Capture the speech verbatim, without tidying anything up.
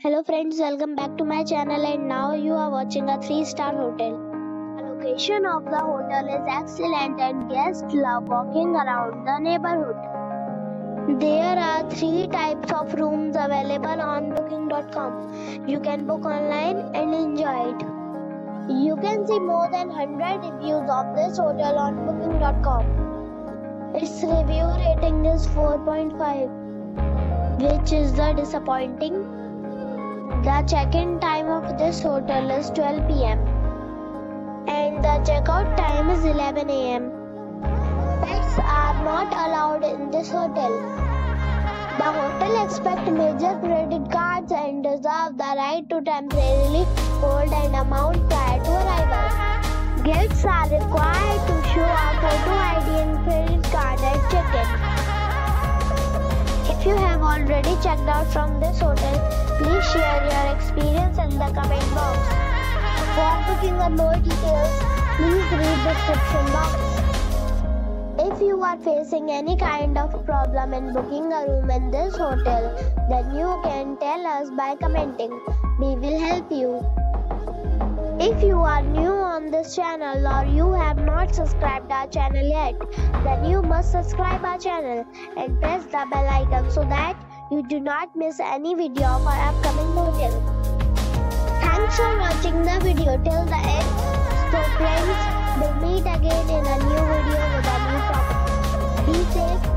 Hello friends, welcome back to my channel, and now you are watching a three star hotel. The location of the hotel is excellent and guests love walking around the neighborhood. There are three types of rooms available on booking dot com. You can book online and enjoy it. You can see more than one hundred reviews of this hotel on booking dot com. Its review rating is four point five, which is the disappointing. The check-in time of this hotel is twelve p m and the check-out time is eleven a m Pets are not allowed in this hotel. The hotel accepts major credit cards and reserves the right to temporarily hold an amount prior to arrival. Guests are required to show a photo I D and credit card at check-in. If you have already checked out from this hotel, please share your experience in the comment box. For booking or more details, please read the description box. If you are facing any kind of problem in booking a room in this hotel, then you can tell us by commenting. We will help you. If you are new on this channel or you have not subscribed our channel yet, then you must subscribe our channel and press the bell icon so that you do not miss any video of our upcoming hotel. Thanks for watching the video till the end. So friends, we'll meet again in a new video with a new topic. Be safe.